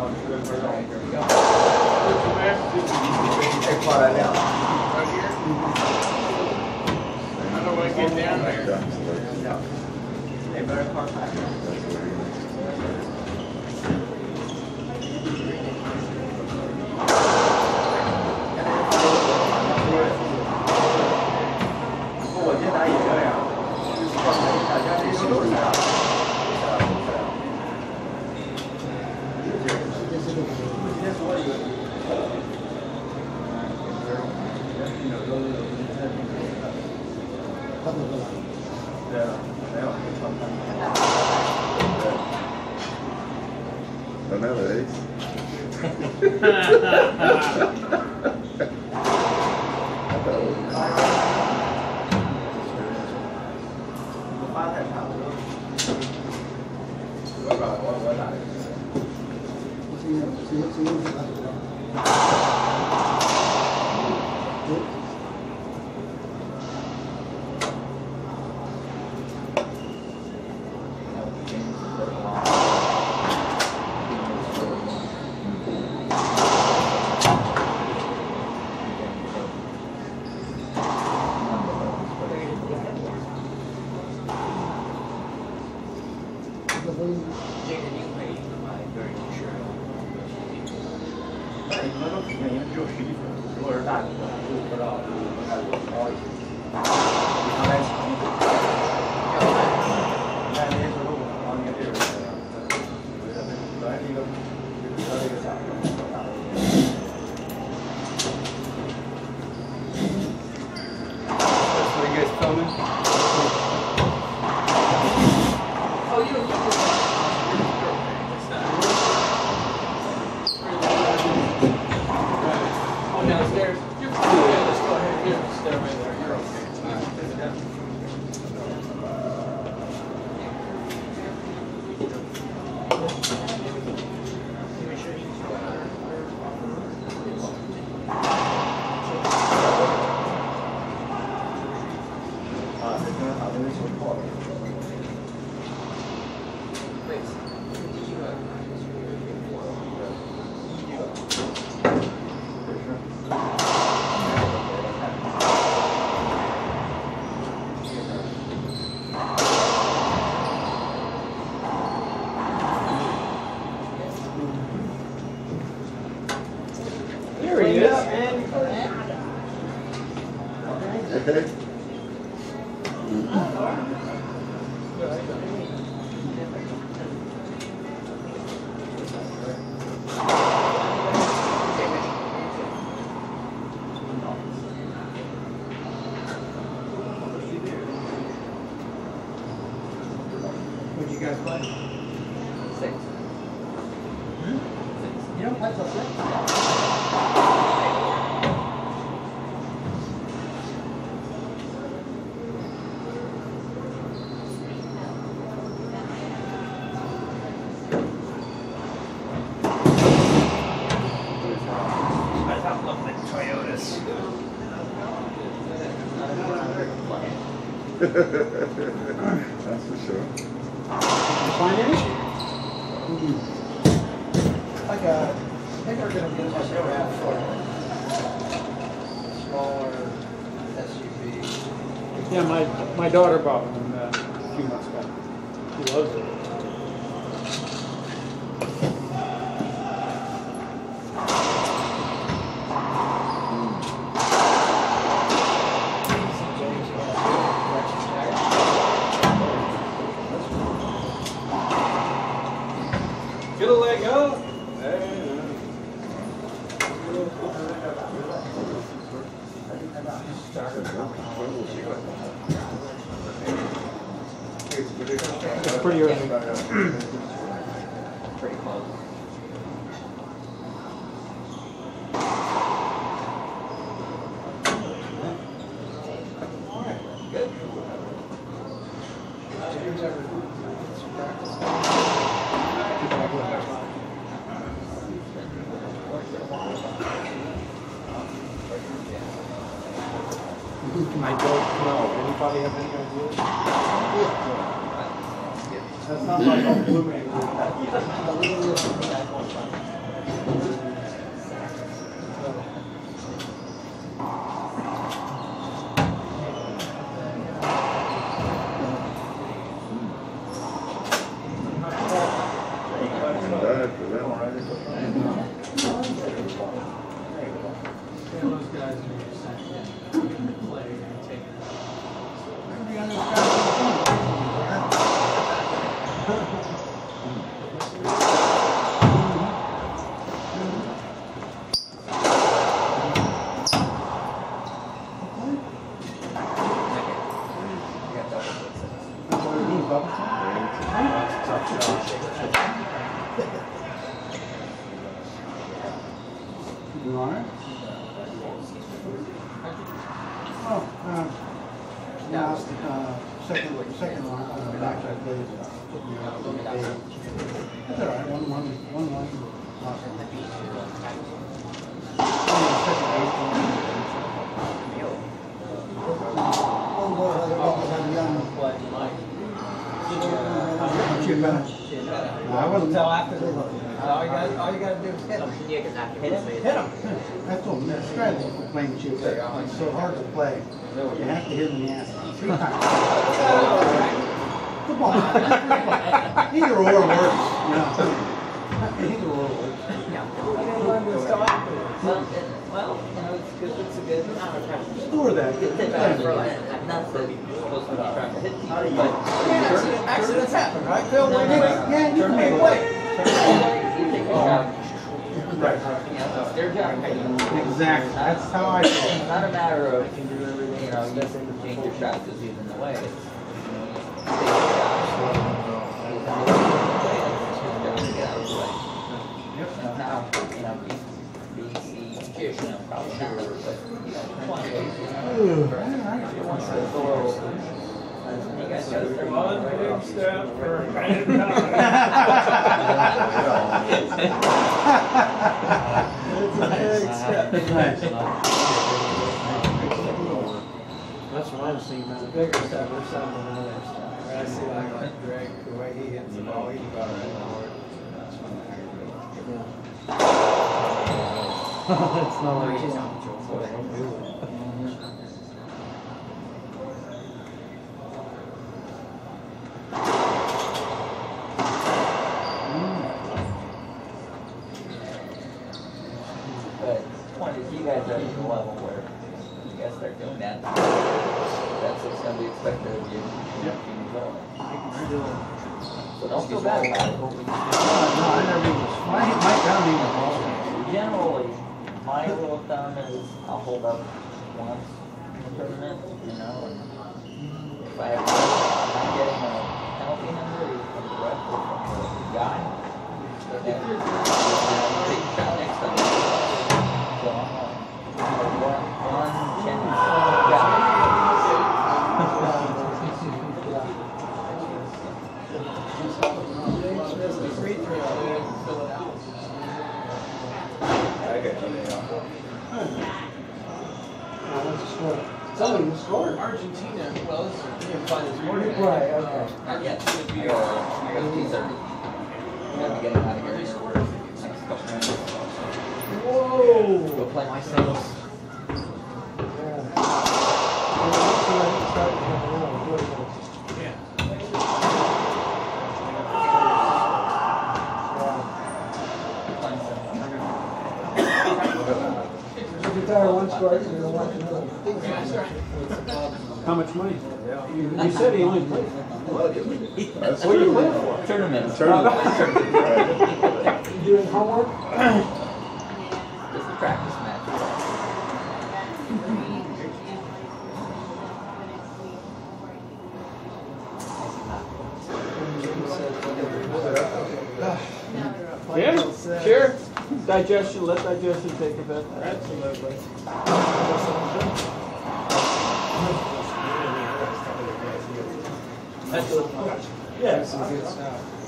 Get down there. They better park back there. That's for sure. Finance? Like a, I think we're going to get like a smaller SUV. Yeah, my daughter bought one a few months back. She loves it. Get a leg up. It's pretty early. Pretty close. Good. I don't know. Anybody have any ideas? That sounds like a blue man. guys when you sent in play and take it. You want it? Oh, no, second one, backside plays. That's all right, one. I wasn't Until after the all you gotta do is hit him. Hit him. That's what the strategy for playing chip. It's so hard to play. You have to hit him in the ass 3 times. Come on. Either or works. Either or works. Well, you know, it's good. It's a good. Store that. Not that you're supposed to be trying to hit people, but Accidents happen, right, Phil? Yeah, you can make it play. you take a shot. Right. You know, it's their job. Exactly. That's how I feel. It's not a matter of you can do everything. You know, you can change your shots is even the way. It's, you know, you take a shot. Now, you know, B, C, you know, probably not, but you know, once the door opens, you guys got to start One big step for That's what I'm seeing, man. Bigger stuff or something than other stuff. I see like Greg, the way he hits the ball, he's about right now. That's when I agree. It's not like he's on control. So they don't do it. But the point is, you guys are at the level where you guys start doing that. That's what's going to be expected of you. So don't feel bad about it. What we I never even, my down even lost. generally, my rule of thumb is I'll hold up once in the tournament, you know, and if I have I'm not getting a penalty number either from the ref or from the guy, then you take a shot next time. So I'm one chance guy. Somebody scored. Argentina, well, this is you find this morning. Right, okay. Not yet. I got a teaser. I'm gonna be getting out of here. Next couple minutes. Whoa. Go play myself. How much money? You said he only played. What are you playing for? Tournament. Doing homework? Just a practice match. Yeah, sure. Digestion, let digestion take effect. Absolutely. That's good. Yeah, some good stuff.